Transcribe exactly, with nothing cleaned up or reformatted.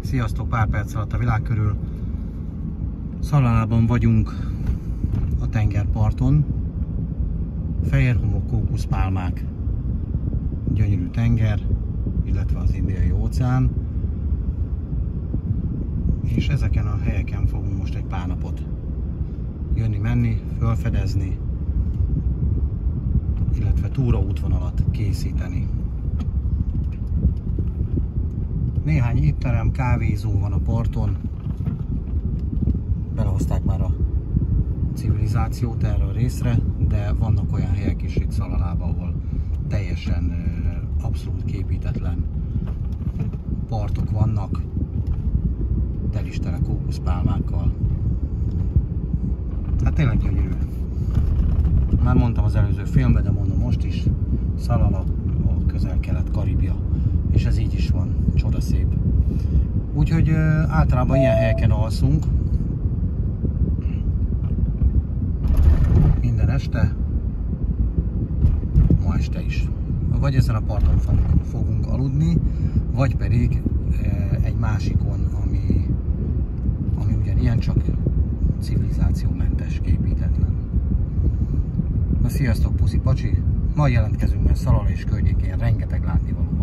Sziasztok, pár perc alatt a világ körül. Szalálában vagyunk a tengerparton. Fehér homok, kókuszpálmák, gyönyörű tenger, illetve az Indiai óceán. És ezeken a helyeken fogunk most egy pár napot jönni-menni, felfedezni, illetve túraútvonalat készíteni. Néhány étterem, kávézó van a parton. Belehozták már a civilizációt erre a részre, de vannak olyan helyek is itt Szalalában, ahol teljesen abszolút képítetlen partok vannak, telistele kókuszpálmákkal. Hát tényleg gyönyörű. Már mondtam az előző filmben, de mondom most is, Szalala a közel-kelet-karibja, és ez így is van, csodaszép. Úgyhogy általában ilyen helyeken alszunk minden este, ma este is. Vagy ezen a parton fogunk aludni, vagy pedig egy másikon, ami, ami ugyanilyen, csak civilizációmentes, képítetlen. Na sziasztok, puszi pacsi! Ma jelentkezünk, mert Szalala és környékén rengeteg látnivaló.